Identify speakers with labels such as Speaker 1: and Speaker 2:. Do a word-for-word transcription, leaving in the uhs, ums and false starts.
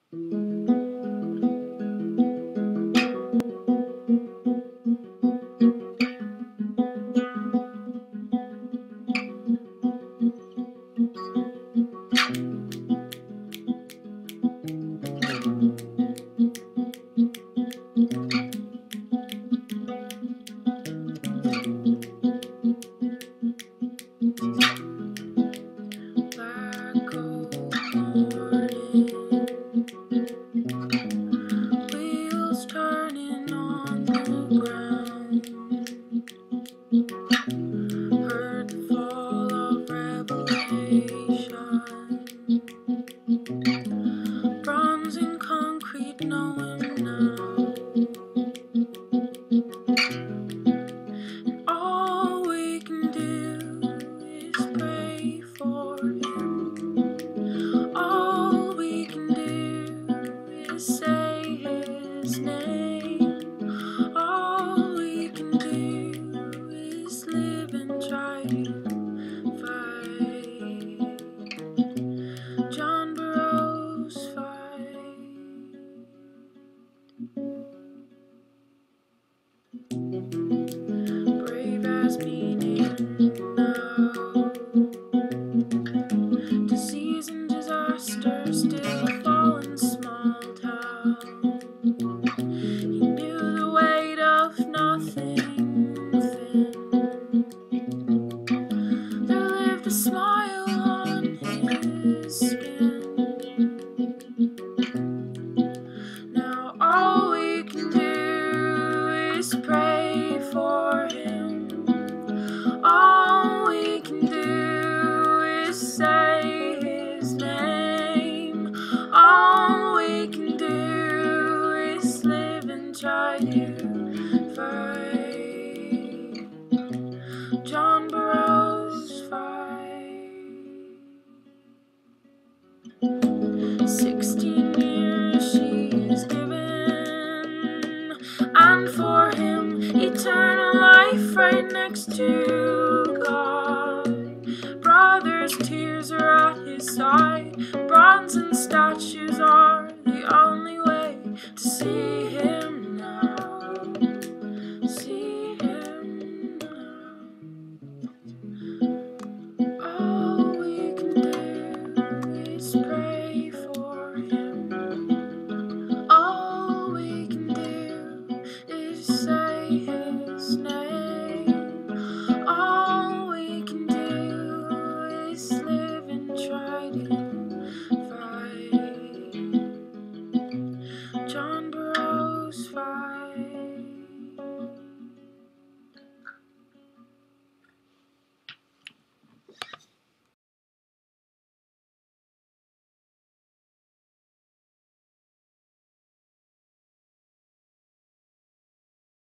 Speaker 1: Wheels turning on the ground. Heard the fall of revelation. Bronze and concrete, know him now. All we can do is pray for him. All we can do is say his name. All we can do is live and try to fight. John Burroughs fight. Brave as meaning now. Disease and disaster still fall in small town. He knew the weight of nothing within. There lived a smile on his skin. Now all we can do is pray for him. All we can do is say his name. All we can do is live and try to fight. John Burroughs fight. Sixteen years she is given, and for him eternal life right next to God. Brothers' tears are at his side. Bronze and statues are the only way to see him now. See him now. All we can do is pray.